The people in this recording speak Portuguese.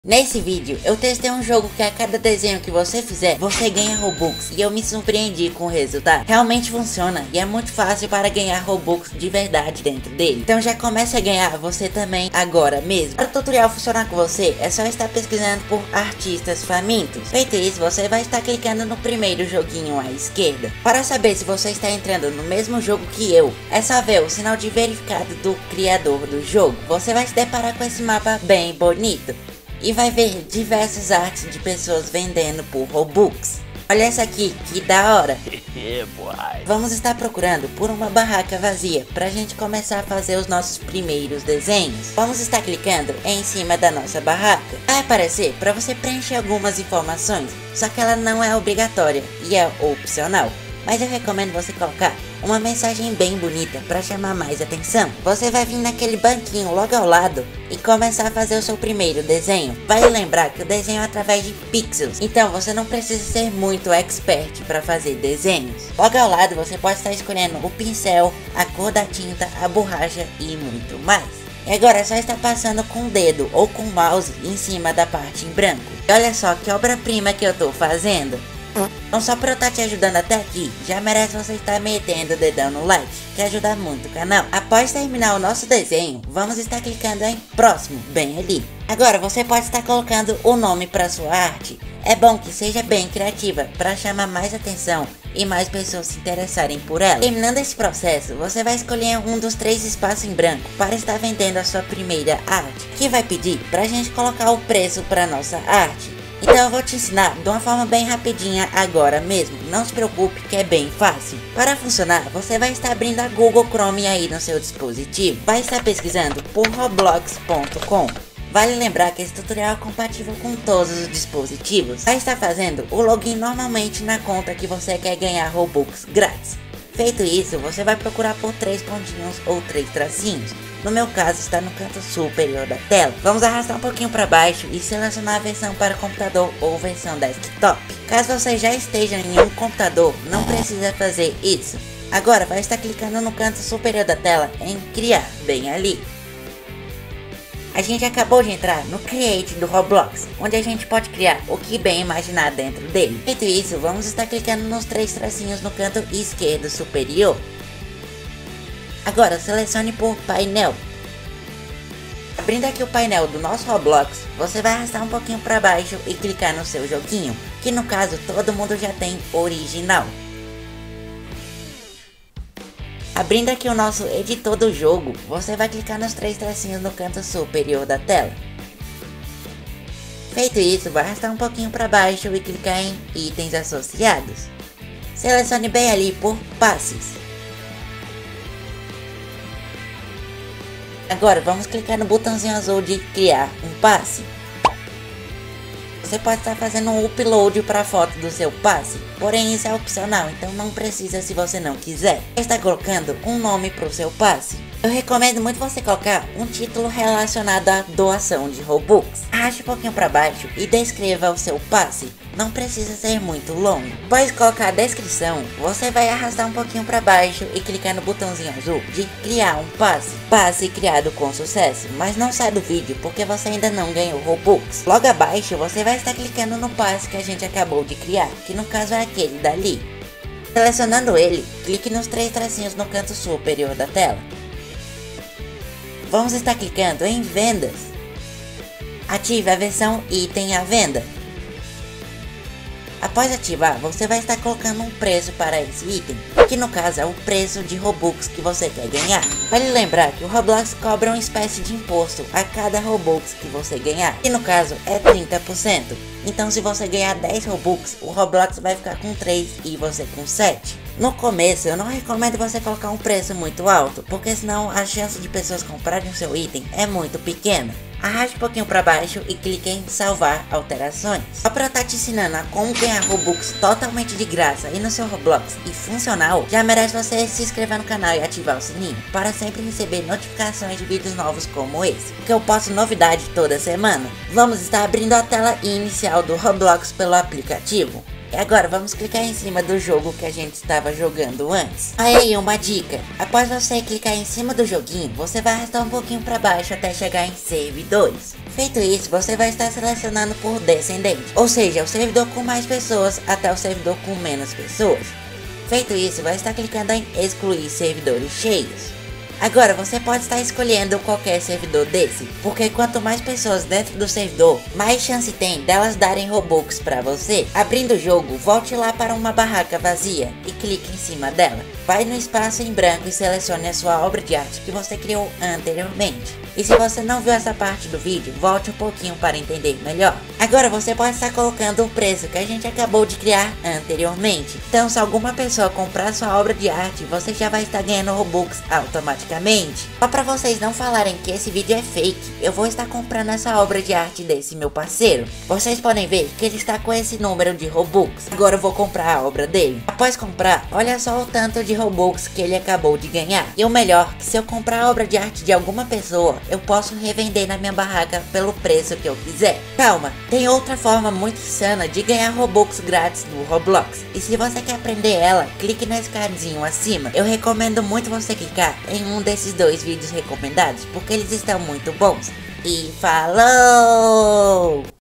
Nesse vídeo, eu testei um jogo que a cada desenho que você fizer, você ganha Robux. E eu me surpreendi com o resultado. Realmente funciona e é muito fácil para ganhar Robux de verdade dentro dele. Então já comece a ganhar você também agora mesmo. Para o tutorial funcionar com você, é só estar pesquisando por artistas famintos. Feito isso, você vai estar clicando no primeiro joguinho à esquerda. Para saber se você está entrando no mesmo jogo que eu, é só ver o sinal de verificado do criador do jogo. Você vai se deparar com esse mapa bem bonito. E vai ver diversas artes de pessoas vendendo por Robux. Olha essa aqui, que da hora. Vamos estar procurando por uma barraca vazia pra gente começar a fazer os nossos primeiros desenhos. Vamos estar clicando em cima da nossa barraca. Vai aparecer para você preencher algumas informações, só que ela não é obrigatória e é opcional. Mas eu recomendo você colocar uma mensagem bem bonita para chamar mais atenção. Você vai vir naquele banquinho logo ao lado e começar a fazer o seu primeiro desenho. Vale lembrar que o desenho é através de pixels, então você não precisa ser muito expert para fazer desenhos. Logo ao lado você pode estar escolhendo o pincel, a cor da tinta, a borracha e muito mais. E agora é só estar passando com o dedo ou com o mouse em cima da parte em branco. E olha só que obra-prima que eu tô fazendo. Então só pra eu estar te ajudando até aqui, já merece você estar metendo o dedão no like, que ajuda muito o canal. Após terminar o nosso desenho, vamos estar clicando em próximo, bem ali. Agora você pode estar colocando o nome para sua arte. É bom que seja bem criativa, para chamar mais atenção e mais pessoas se interessarem por ela. Terminando esse processo, você vai escolher um dos 3 espaços em branco para estar vendendo a sua primeira arte, que vai pedir pra gente colocar o preço para nossa arte. Então eu vou te ensinar de uma forma bem rapidinha agora mesmo, não se preocupe que é bem fácil. Para funcionar, você vai estar abrindo a Google Chrome aí no seu dispositivo. Vai estar pesquisando por roblox.com. Vale lembrar que esse tutorial é compatível com todos os dispositivos. Vai estar fazendo o login normalmente na conta que você quer ganhar Robux grátis. Feito isso, você vai procurar por 3 pontinhos ou 3 tracinhos. No meu caso está no canto superior da tela. Vamos arrastar um pouquinho para baixo e selecionar a versão para computador ou versão desktop. Caso você já esteja em um computador, não precisa fazer isso. Agora vai estar clicando no canto superior da tela em criar, bem ali. A gente acabou de entrar no Create do Roblox, onde a gente pode criar o que bem imaginar dentro dele. Feito isso, vamos estar clicando nos 3 tracinhos no canto esquerdo superior. Agora selecione por painel. Abrindo aqui o painel do nosso Roblox, você vai arrastar um pouquinho para baixo e clicar no seu joguinho, que no caso todo mundo já tem original. Abrindo aqui o nosso editor do jogo, você vai clicar nos 3 tracinhos no canto superior da tela. Feito isso, vai arrastar um pouquinho para baixo e clicar em itens associados. Selecione bem ali por passes. Agora vamos clicar no botãozinho azul de criar um passe. Você pode estar fazendo um upload para a foto do seu passe, porém isso é opcional, então não precisa se você não quiser. Está colocando um nome para o seu passe. Eu recomendo muito você colocar um título relacionado à doação de Robux. Arraste um pouquinho para baixo e descreva o seu passe. Não precisa ser muito longo. Após colocar a descrição, você vai arrastar um pouquinho para baixo e clicar no botãozinho azul de criar um passe. Passe criado com sucesso, mas não sai do vídeo porque você ainda não ganhou Robux. Logo abaixo você vai estar clicando no passe que a gente acabou de criar, que no caso é aquele dali. Selecionando ele, clique nos 3 tracinhos no canto superior da tela. Vamos estar clicando em vendas. Ative a versão item à venda. Após ativar, você vai estar colocando um preço para esse item, que no caso é o preço de Robux que você quer ganhar. Vale lembrar que o Roblox cobra uma espécie de imposto a cada Robux que você ganhar, que no caso é 30%. Então se você ganhar 10 Robux, o Roblox vai ficar com 3 e você com 7. No começo eu não recomendo você colocar um preço muito alto, porque senão a chance de pessoas comprarem o seu item é muito pequena. Arraste um pouquinho para baixo e clique em salvar alterações. Só para estar te ensinando a como ganhar Robux totalmente de graça e no seu Roblox e funcional, já merece você se inscrever no canal e ativar o sininho para sempre receber notificações de vídeos novos como esse, que eu posto novidade toda semana. Vamos estar abrindo a tela inicial do Roblox pelo aplicativo. E agora vamos clicar em cima do jogo que a gente estava jogando antes. Aí uma dica, após você clicar em cima do joguinho, você vai arrastar um pouquinho para baixo até chegar em servidores. Feito isso, você vai estar selecionando por descendente, ou seja, o servidor com mais pessoas até o servidor com menos pessoas. Feito isso, vai estar clicando em excluir servidores cheios. Agora você pode estar escolhendo qualquer servidor desse, porque quanto mais pessoas dentro do servidor, mais chance tem delas darem Robux pra você. Abrindo o jogo, volte lá para uma barraca vazia e clique em cima dela. Vai no espaço em branco e selecione a sua obra de arte que você criou anteriormente. E se você não viu essa parte do vídeo, volte um pouquinho para entender melhor. Agora você pode estar colocando o preço que a gente acabou de criar anteriormente. Então se alguma pessoa comprar sua obra de arte, você já vai estar ganhando Robux automaticamente. Só para vocês não falarem que esse vídeo é fake, eu vou estar comprando essa obra de arte desse meu parceiro. Vocês podem ver que ele está com esse número de Robux. Agora eu vou comprar a obra dele. Após comprar, olha só o tanto de Robux que ele acabou de ganhar. E o melhor, que se eu comprar a obra de arte de alguma pessoa, eu posso revender na minha barraca pelo preço que eu quiser. Calma, tem outra forma muito insana de ganhar Robux grátis no Roblox. E se você quer aprender ela, clique nesse cardzinho acima. Eu recomendo muito você clicar em um desses dois vídeos recomendados, porque eles estão muito bons. E falou!